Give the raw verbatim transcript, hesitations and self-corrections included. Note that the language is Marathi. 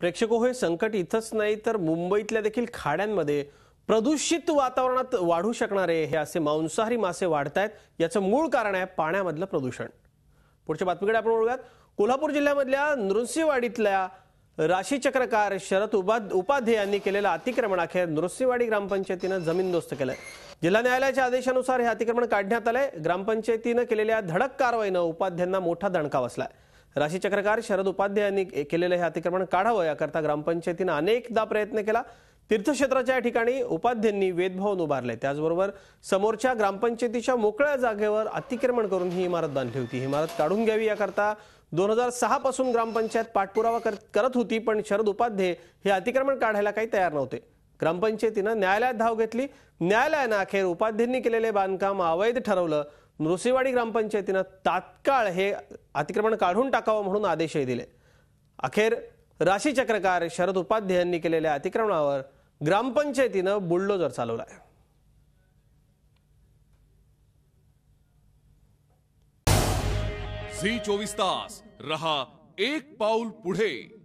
प्रेक्षको, हे संकट इथंच नाही तर मुंबईतल्या देखील खाड्यांमध्ये प्रदूषित वातावरणात वाढू शकणारे हे असे मांसाहारी मासे वाढतायत। याचं मूळ कारण आहे पाण्यामधलं प्रदूषण। पुढच्या बातमीकडे आपण वळूयात। कोल्हापूर जिल्ह्यामधल्या नृसिंहवाडीतल्या राशीचक्रकार शरद उपाध्ये यांनी केलेलं अतिक्रमण अखेर नृसिंहवाडी ग्रामपंचायतीनं जमीनदोस्त केलंय। जिल्हा न्यायालयाच्या आदेशानुसार हे अतिक्रमण काढण्यात आलंय। ग्रामपंचायतीनं केलेल्या धडक कारवाईनं उपाध्यांना मोठा दणका बसलाय। राशीचक्रकार शरद उपाध्ये यांनी केलेलं हे अतिक्रमण काढावं याकरता ग्रामपंचायतीनं अनेकदा प्रयत्न केला। तीर्थक्षेत्राच्या ठिकाणी उपाध्यांनी वेदभवन उभारले, त्याचबरोबर समोरच्या ग्रामपंचायतीच्या मोकळ्या जागेवर अतिक्रमण करून ही इमारत बांधली होती। ही इमारत काढून घ्यावी याकरता दोन हजार सहा पासून ग्रामपंचायत पाठपुरावा करत होती, पण शरद उपाध्ये हे अतिक्रमण काढायला काही तयार नव्हते। ग्रामपंचायतीनं न्यायालयात धाव घेतली। न्यायालयानं अखेर उपाध्यांनी केलेले बांधकाम अवैध ठरवलं। नृसिंहवाडी ग्रामपंचायतीनं तात्काळ हे अतिक्रमण काढून टाकावं म्हणून आदेशही दिले। अखेर राशीचक्रकार शरद उपाध्ये यांनी केलेल्या अतिक्रमणावर ग्रामपंचायतीनं बुलडोजर चालवलाय। झी चोवीस तास रहा एक पाऊल पुढे।